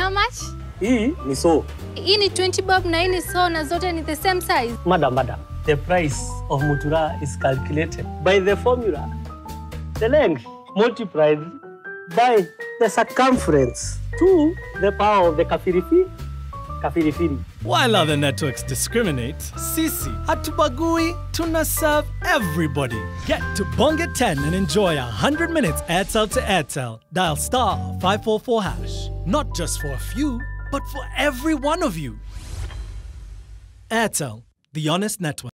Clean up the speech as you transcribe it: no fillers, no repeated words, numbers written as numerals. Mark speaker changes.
Speaker 1: how much?
Speaker 2: Hii ni so.
Speaker 1: Hii ni 20 bob na hii ni so na zote ni the same size.
Speaker 2: Madam, the price of mutura is calculated by the formula. The length multiplied by the circumference to the power of the kafirifiri.
Speaker 3: While other networks discriminate, sisi hatubagui, tuna serve everybody. Get to Bonge 10 and enjoy 100 minutes Airtel to Airtel. Dial *544#. Not just for a few, but for every one of you. Airtel, the honest network.